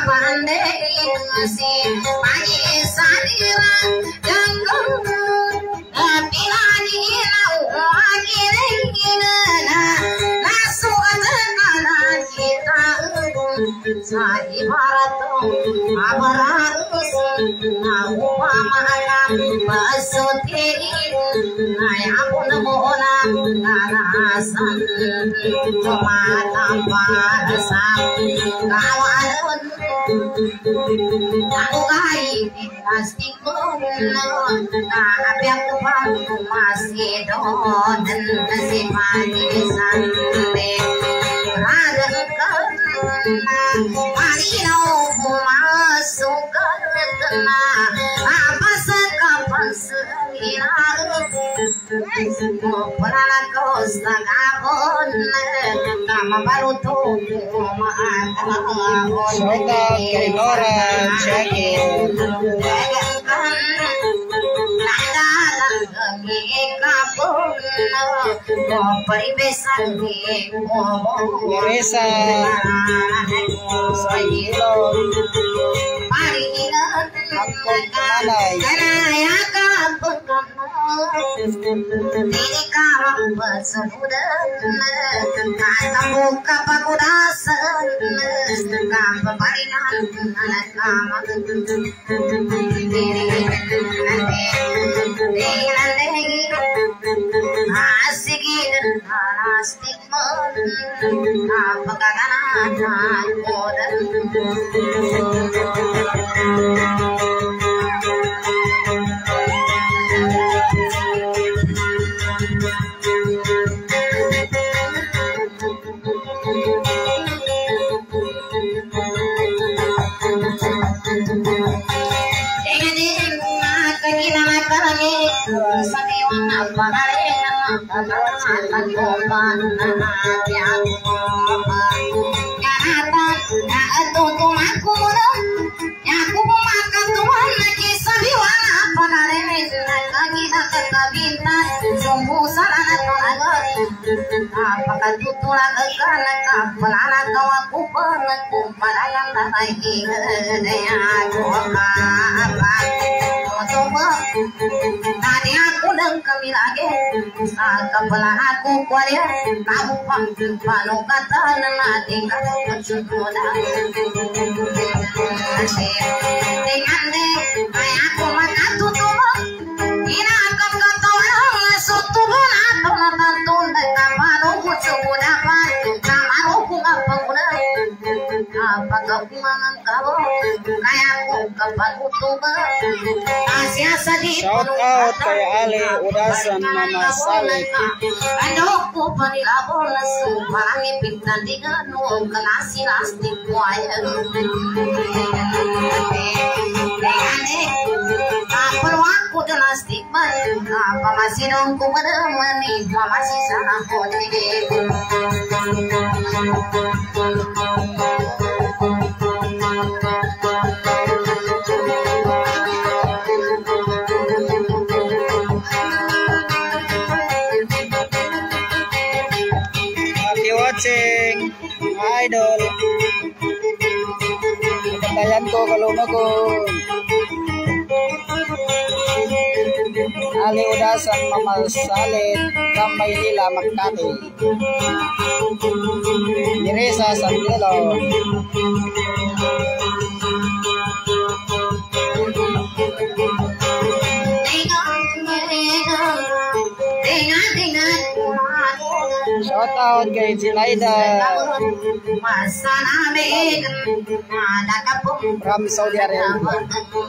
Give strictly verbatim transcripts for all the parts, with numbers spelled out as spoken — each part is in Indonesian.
bande si mai sanira janggung pilani na agire na nasu adana kita sai bharat abarus na upamana basute naya pun mona narasan mata parasa kawan aku kai plastik pun tak biar tuan masih don si pagi sampai raga mari no masuk kerana apa sekapan sekitar pernah kau sagabon nama baru tu makan Soda Kenora Jagir Resa Sayilo Angkot Manay ini kalau bersebudan kamu kapakudasan kamu parinan anak kamu asikin asik mon apa kagana modan apakah tutulan egalan kapelana kau aku pernah kumpadayan lagi daya coba coba tadi aku dan kami lagi kapelana aku kuaria kamu panggil palu kata nanti kamu bersyukur dengan deh kayak aku makan tutup ina akan kata orang suatu bulan penonton kamano kucu dapat kamano kunga panguna apa kapungan kau kayak aku kapan utuba asia sedih Shout out kay Ali Udasan Mama Saleh aku panilabon sumarangi pintan digano kanasi lastik kuaya apa aku lastik man apa masih dong ku menemani masih sana hoti Happy watching Idol Kebandayan ko kaluna ko Ali Udasan Mama Saleh Kamay Lila Makati Diresa Santilo Shout out kay Jilaida from Saudi Arabia.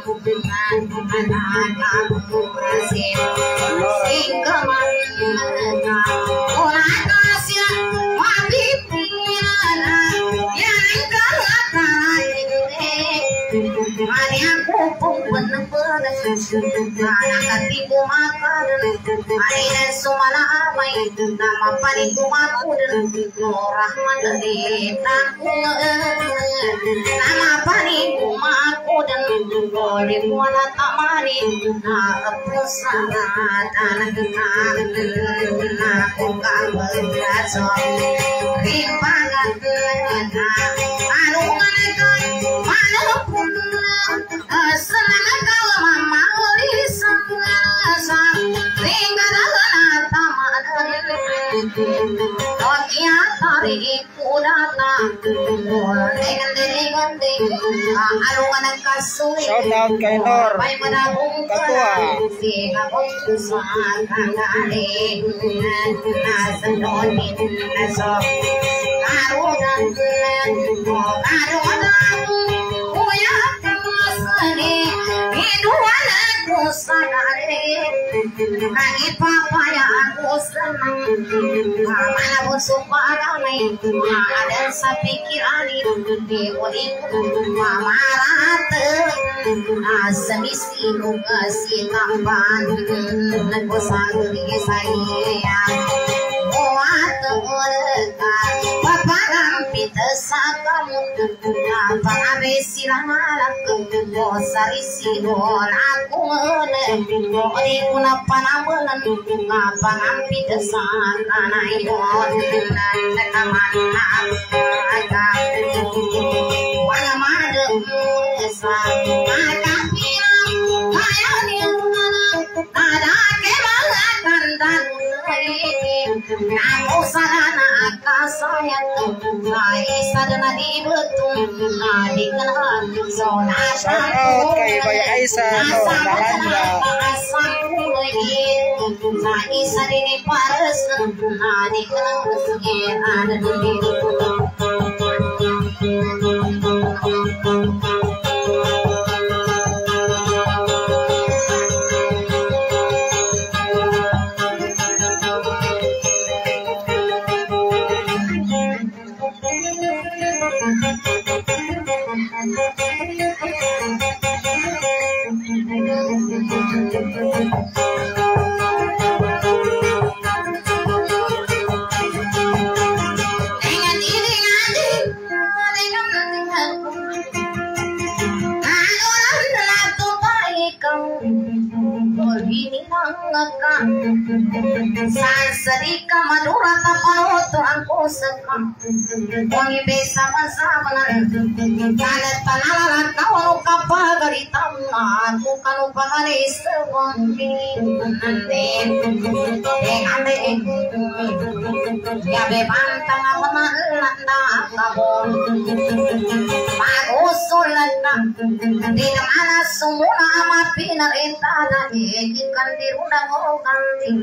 nama panikumaku Rahman dari tanggung nama panikumaku dan boleh muala tamari pusana tanah kenal aku kabar biasa rimbangan anu mana hari ku datang dengan dengan alungan ng kasoy. Shout out kay Nor Katua. Nasa doon naso karunan karunan kuya kamasani inuwan ako sa dali kang ipapayaan ko senang manabot sumparamay ada sa pikiran di ulit mamarata asa misino kasi tampan nagpasagri sa iya buat orga paparang pita sa kamut pangabe silang alak sari sidon aku ngene di kuna panamulan pangang pita sa kanay don nakaman aga wala madem sa makapirang kaya niyo ada kemalangan dan aku sarana kasayat isa na di betul di kenal zona Shout out kay Bay Aisa no Nalanda. isa din pares na di kenal ada di Sansarika madura tapanoto ang kusaka Wangi besa masamanan Kalat panalalat na wano kapagalitam na Ako kanu pangalis Wangi Nande Eng ande Yabe bantang amalan na kamo Magusulan na Di naman sumuna ama pinarintada Ikan dirundang o kanting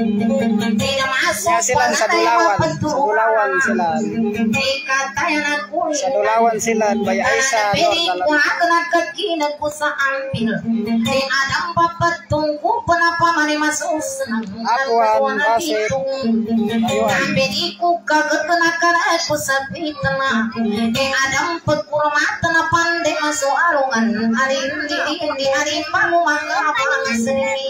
Ya sila sa Dulawan, sa Dulawan sila. Sa Dulawan sila, Bay Aisa no Nalanda. Akuan Basit Ayuhan. Bediku kaget na karat ko sa pitna Eng adam pagkurmata na pande maso alungan Arin di di arin pamu makapang seni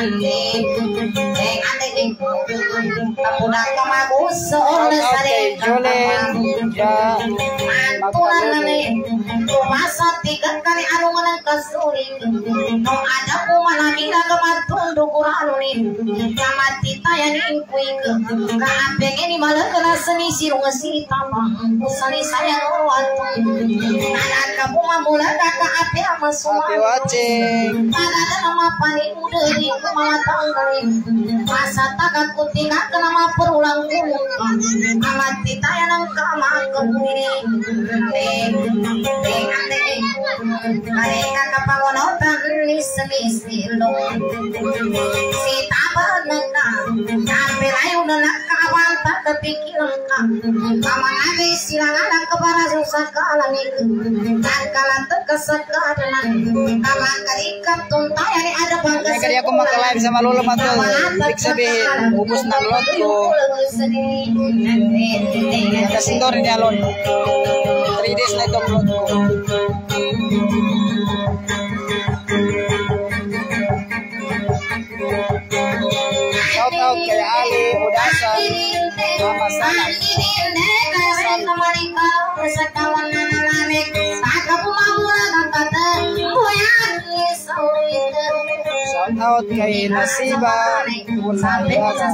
Eng ande di Kamuda ka maguso na Shout out kay Jolene Ja Matulan na ni Tumasa tiga kali alungan ng kasuling Nung ada ko malaki na kamatundo kuralo ni Kamati tayo ni kuig Kaapeng ini malaka na sa misirong asitamang Kusani sayang o atong Nanan ka bumamula na kaape ang masuman Happy watching. Palada na mapanimuda di ko mamatanggalin Masa tagat ko tingak na maparulang kulong Kamati tayo ng kamakabuhin Tingnan din Kareka kapangunotan ni semisilong Si tabad na ka Kapirayo na nakawanta kapikilang ka Kamanagay sila nga nakabaraso sa kalamig Nagkalantag ka sa kadalan Kamakarikat tuntayan ni ada bangga Kaya kaya ako makalive sa Malula Matol. Ibig sabihin, ubos na load ko. Nakasindor ni Alon. three days na itong load ko. Shout out kay Ali Udasa, Mama Sanak. Shout out kay Nasiba Unayaga.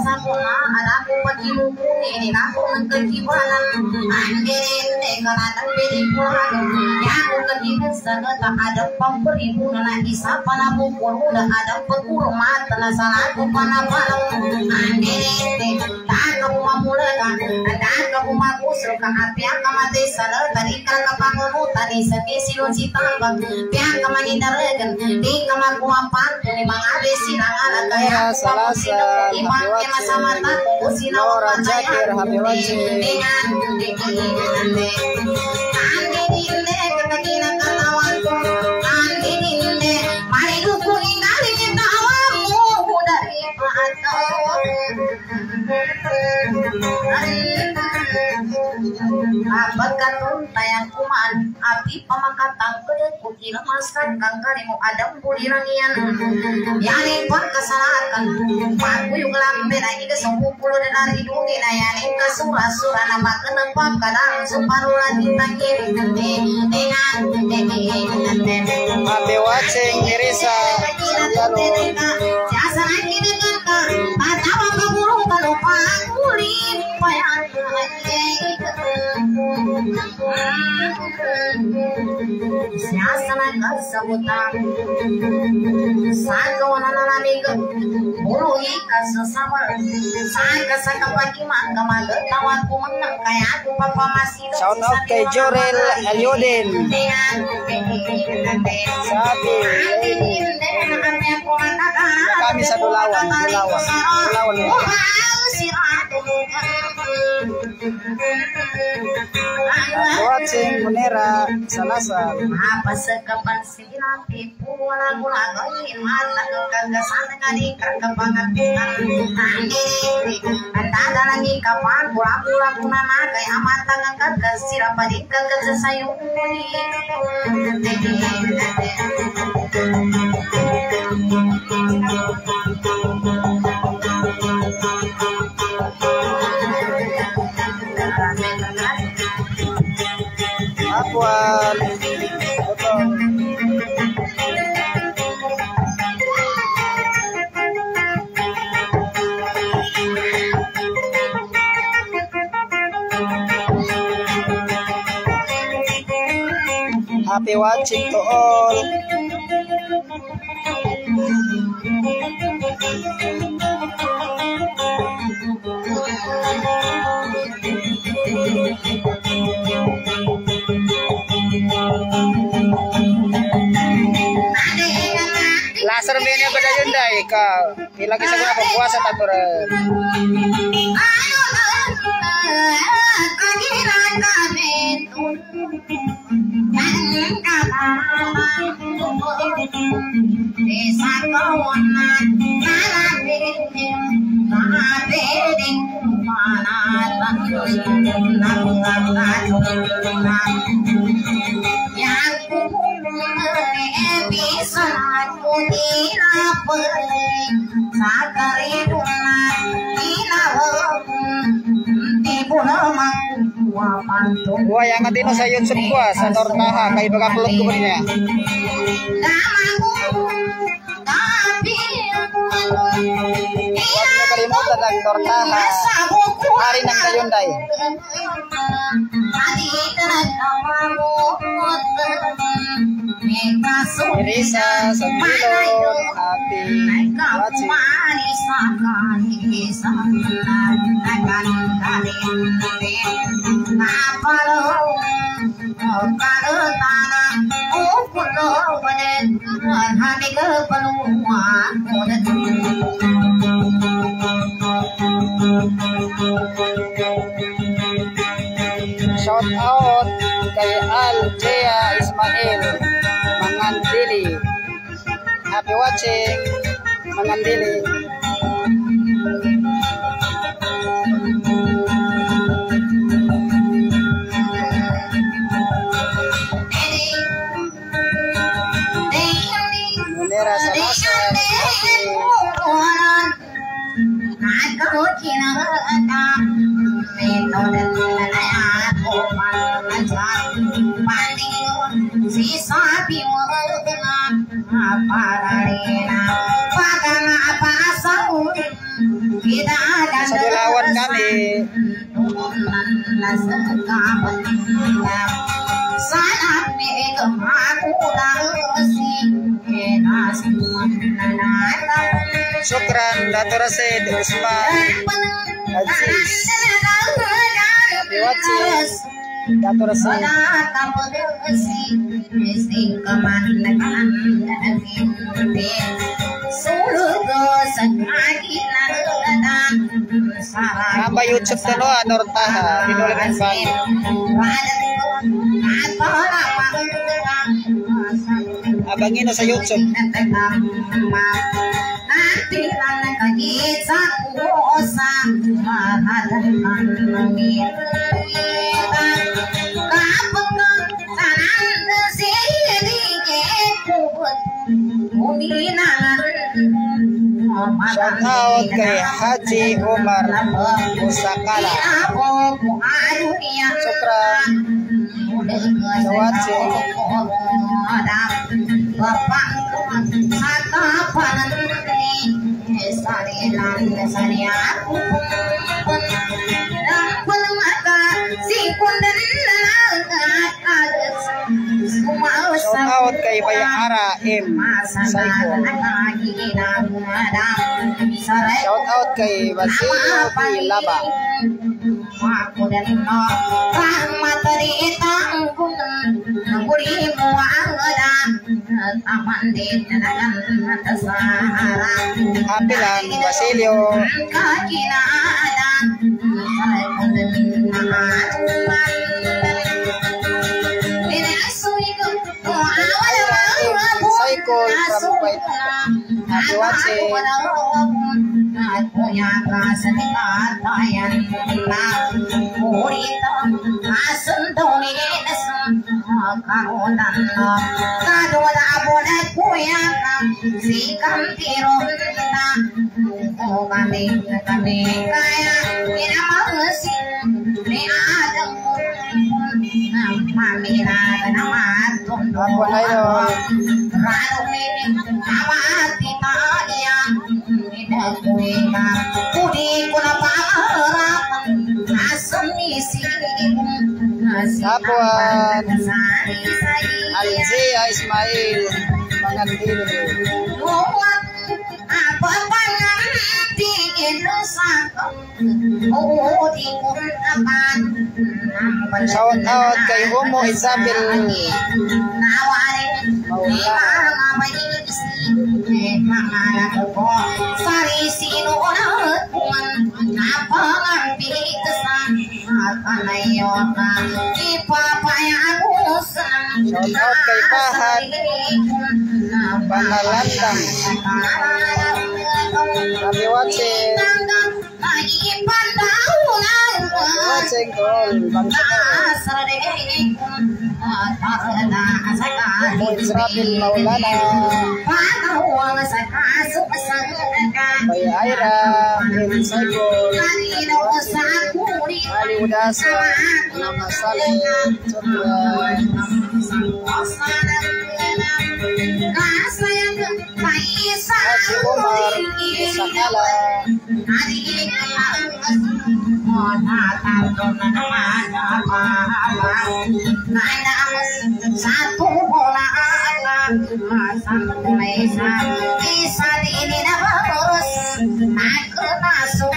sana tak ada pemberi na isa pana bukul udah ada pekurmat na sana tu pana pana ande tak kamu mamula kan tak kamu magus ka apya kamade sana tadi ka pangono tadi sati silo citang pya kamani daragan di kamaku ampan ni mga besinangan kaya Salasa imang kema sama tak usina Laura Jakir Happy watching. dengan ande ande dinde ketakina katawan ande dinde mari duku ingali tawamu dari patau Abagkatun tayang kuman api pamakatang kede kukila masan kangkarimu adam bulirangian yanin pun kesalahan paku yung lambe na ika sumpupulo na naridungi na yanin kasura-sura na makanapap kadang sumparulan ditangkiri dengan Happy watching Mirisa Sanjalo. jasa lagi dengan ka atawa pagurong kalupa kulit payan Siasana kasabutan Saka wanananamig Buruhi kasasabar Saka sa kapag imang Kamagat tawag kumanang Kaya ako papamasin Shout out kay Jorel Eliodin. Sabi kami sa Dulawan Dulawan Dulawan watching Munera Salasa. Apa sekapan sinapi pula gula goyin mata kegagasan kali kekebangan ada lagi kapan pula pula guna nagai amat ngangkat ke sirapa di kegagasan Akuan happy watching to all. Laser bene pada yunda ika ilagi sa mga pagbuwasa taturan. Wah, yang ngatino sa yun sumkwa sa Nornaha kay bagaplot ko niya. Huwag niyo kalimutan ang Nornaha. Hari ng Kayunday. Mirisa Sanjalo, happy watching. Shout out kay Aljea Ismail Mangandili. Happy watching Mangandili. Munera Salasa. Sa Dulawan kami. Syukran Dato' Rasid Usman Aziz. Happy watching Dato' Rasid. Apa YouTube dulu atau taha dinulikan bang? Abang ini sa YouTube. Shout out kay Haji Umar Musakala. Syukran sa watching. Shout out kay Bayara M. Saiko. Shout out kay Basilio P. Laba. Happy lang Basilio. Cycle from White. Happy watching. Apa ayo? Sapuan Alzia Ismail Mangandil. Shout out kay Homo Isabel Shout out kay Pahat Panalandang. Happy watching. Watching all Israfil Maulana Bay Aira Bin Saiful Ali Udasa Nama Salim Coklat Haji Umar Musakala satu bola bisa ini terus aku masuk.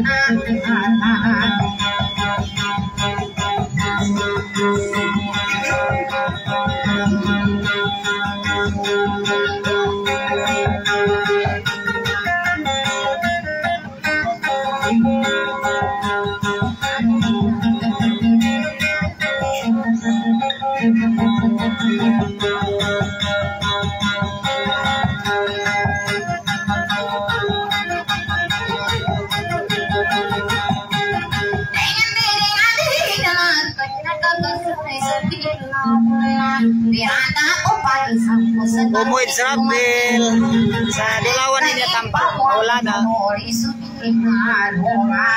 Homo Israfil sa dilawan ini tampak Maulana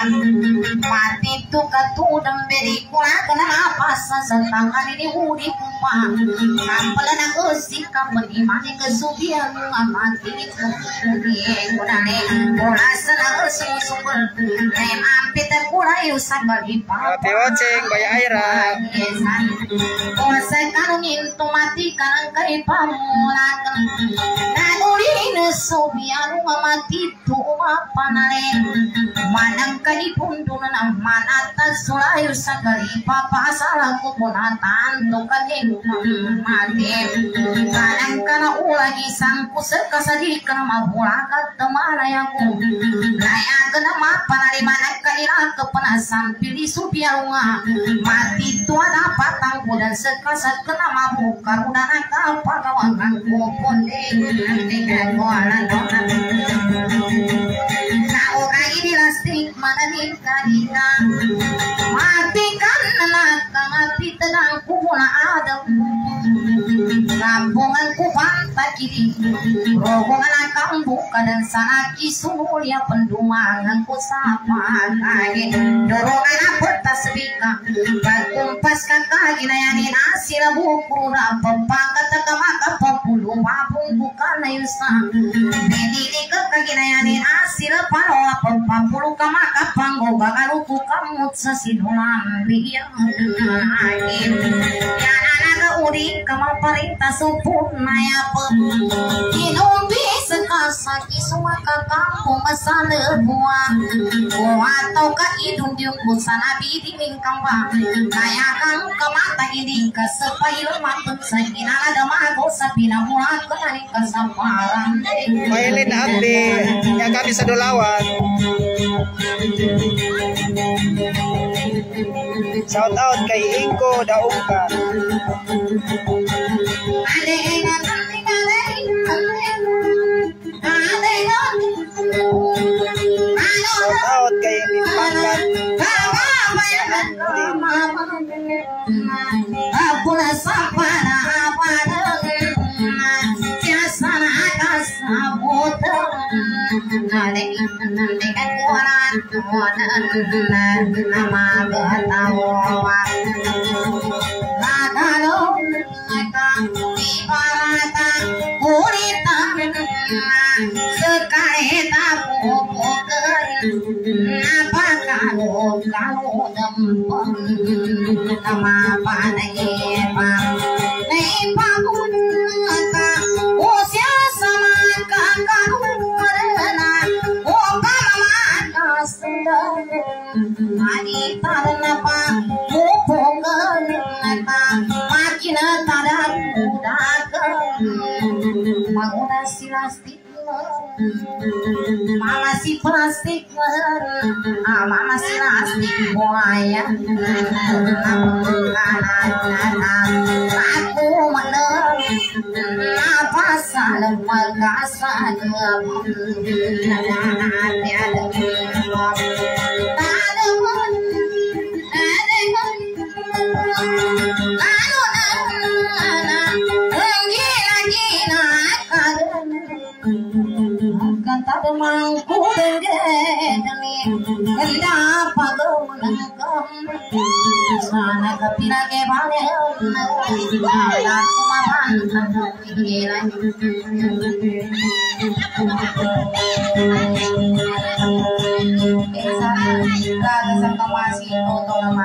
mati tu katudang beri kula kenapa sa tangan ini udip lupa kampelan aku sikap menimani kesubian mati kudane bola senang sumber rem ampit kulai usah bagi Ate Oceng Baya Aira Osai kanunin mati karang kai pamulakan nanulin subian mati tuma panale manang kai pundunan manata sulayu sakali papa salah kupunatan tukanin mati karang kana ulagi sangku sekasadi kana mabulakat temana yaku laya kana mapanale manang kai kepenasan pilih subiarunga mati tua dapat tangku dan sekasat kena mabuk karuna apa kawangan kupon dengan kualan na orang ini lastik mana nikah nikah matikan nelaka mati tenang kumula adem kampungan pantai kiri rombongan akang buka dan sana kisumulia pendumangan ku sapa kage dorongan apa tasbika kumpas kakak ginayani nasi buku rapang kata kamaka papulu mapung bukan ayusa ini kakak ginayani nasi palo apang papulu kamaka panggo bagalu ku kamut sasinulan biang yana uri kama parita supun maya pe inombi sekasa kisuma kakang masala buah buah atau ka idung diung busana bidi mingkang ba kaya kang kamata ini kasapail matun sakina ada mago sapina mulat kenani kasaparan Maylin Abdi yang kami Sadulawan. Shout out kay Inko Daungkan. Shout out kay Mimpangan. Apula sapana pada jasana kasabut nade nade kuaran kuaran nama batawa ladalo mata ibarata urita sekai tapu poker apa kalau kalau dempeng nama paneba neba bunga usia sama kakak warna opa mama sedang ani tarnapa mupongan nata makin tadan udakan manguna silastik mama si plastik ah mama si plastik buaya aku menang apa salah magasa kata mangku bengeni kenapa kau menangkap sana kepila ke bale aku maman gila bisa kagak sama masih foto nama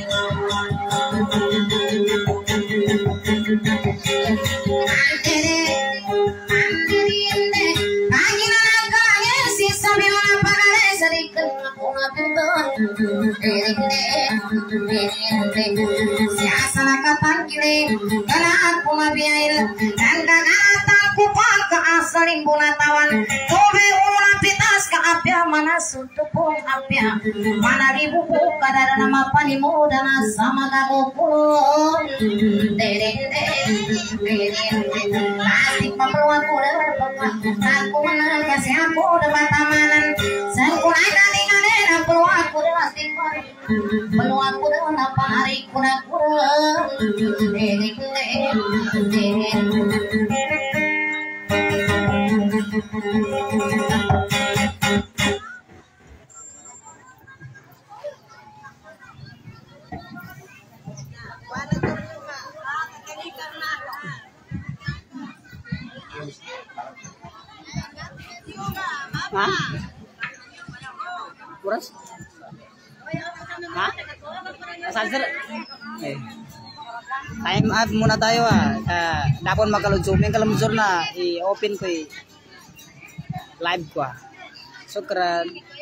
siasana kapan kile kana aku mabiail dan kana aku paka asaling bunatawan tobe ulah pitas ka apya mana sutupun apya mana ribu kadar nama panimu dan sama gagopun dereng dereng pasti papeluan kuda aku menang kasih aku depan tamanan sangkulai kali kali perlu aku dah timbar perlu aku dah apa hari kurang kurang dereng dereng Ha? Kuras? Ha? Saan sir? Eh. Time out muna tayo ah. Uh, Dapon magkalunsur. May kalunsur na i-open ko eh. Live ko ah. Sukran.